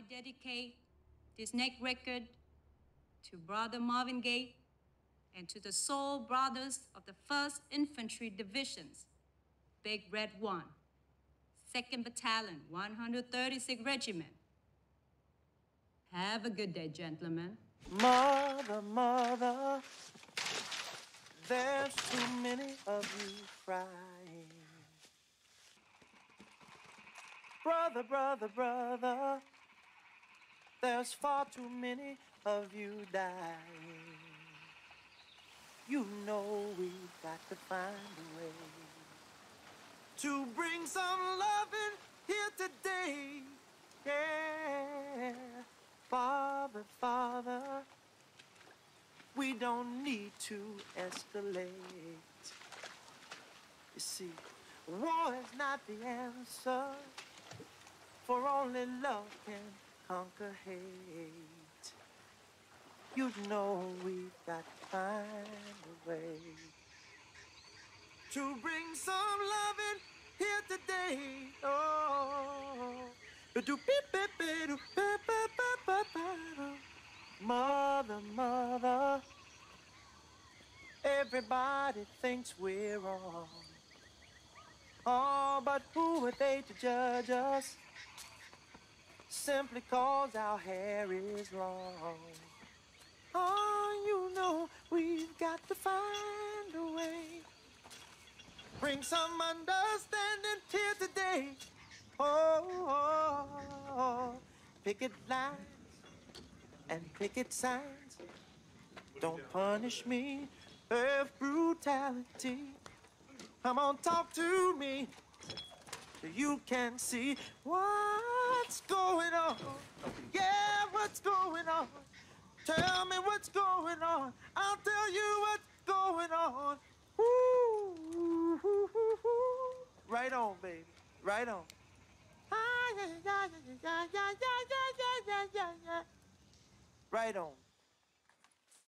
dedicate this next record to Brother Marvin Gaye and to the soul brothers of the 1st Infantry Divisions, Big Red 1, 2nd Battalion, 136th Regiment. Have a good day, gentlemen. Mother, mother, there's too many of you crying. Brother, brother, brother, there's far too many of you dying. You know we've got to find a way to bring some loving here today. Yeah, Father, Father, we don't need to escalate. You see, war is not the answer, for only love can conquer hate. You know we've got to find a way to bring some loving here today. Oh, mother, mother, everybody thinks we're wrong. Oh, but who are they to judge us? Simply 'cause our hair is long. Oh, you know we've got to find a way. Bring some understanding here today. Oh, picket lines and picket signs. Don't punish me with brutality. Come on, talk to me so you can see what's going on. Yeah, what's going on? Tell me what's going on. I'll tell you what's going on. Woo, woo, woo, woo. Right on, baby. Right on. Ah, yeah, yeah, yeah, yeah, yeah, yeah, yeah, yeah, yeah, yeah, yeah. Right on.